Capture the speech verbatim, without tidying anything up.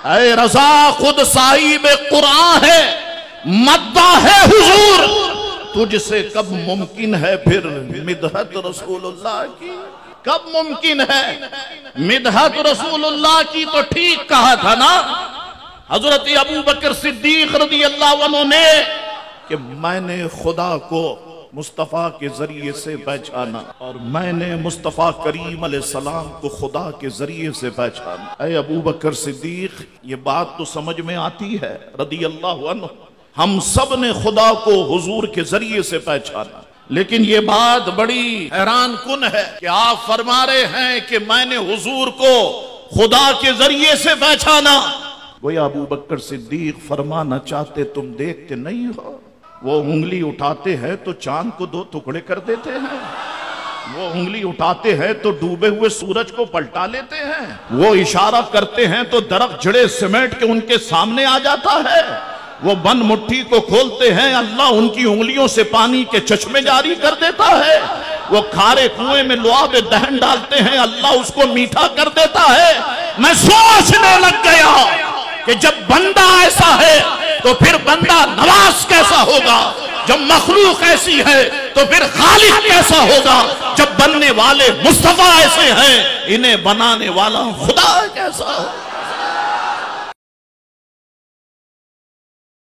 ऐ रजा खुद साहिब कुरान है, मद्दा है हुजूर, तुझसे कब मुमकिन है फिर मिदहत रसूलुल्लाह की? कब मुमकिन है मिदहत रसूलुल्लाह की? तो ठीक कहा था ना हजरत अबू बकर सिद्दीक रज़ी अल्लाह अन्हु ने कि मैंने खुदा को मुस्तफ़ा के जरिए से पहचाना और मैंने मुस्तफ़ा करीम अलैहिस्सलाम को खुदा के जरिए से पहचाना। ऐ अबू बकर सिद्दीक, ये बात तो समझ में आती है रज़ी अल्लाह अन्हु, हम सब ने खुदा को हुजूर के जरिए से पहचाना, लेकिन ये बात बड़ी हैरान कुन है कि आप फरमा रहे हैं कि मैंने हुजूर को खुदा के जरिए से पहचाना। वो अबू बकर सिद्दीक फरमाना चाहते तुम देखते नहीं हो, वो उंगली उठाते हैं तो चांद को दो टुकड़े कर देते हैं, वो उंगली उठाते हैं तो डूबे हुए सूरज को पलटा लेते हैं, वो इशारा करते हैं तो दरख्त जड़े सिमट के उनके सामने आ जाता है, वो बन मुट्ठी को खोलते हैं अल्लाह उनकी उंगलियों से पानी के चश्मे जारी कर देता है, वो खारे कुएं में लुआब दहन डालते हैं अल्लाह उसको मीठा कर देता है। मैं सोचने लग गया कि जब बंदा ऐसा है तो फिर बंदा नवाज कैसा होगा, जब मखलूक ऐसी है तो फिर खालिक कैसा होगा, जब बनने वाले मुस्तफा ऐसे हैं इन्हें बनाने वाला खुदा कैसा होगा।